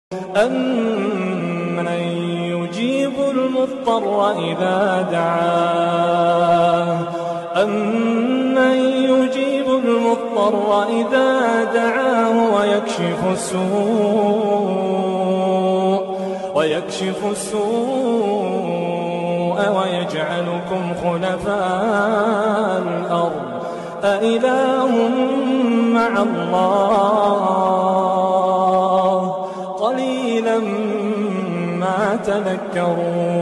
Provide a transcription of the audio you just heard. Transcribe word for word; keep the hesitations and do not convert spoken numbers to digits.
أَمَّن يُجِيبُ الْمُضْطَرَّ إِذَا دَعَاهُ أَمَّن يُجِيبُ الْمُضْطَرَّ إِذَا دَعَاهُ وَيَكْشِفُ السُّوءَ وَيَكْشِفُ السُّوءَ وَيَجْعَلُكُمْ خُلَفَاءَ الْأَرْضِ أَإِلَٰهٌ مَّعَ اللَّهِ قَلِيلًا مَّا تَذَكَّرُونَ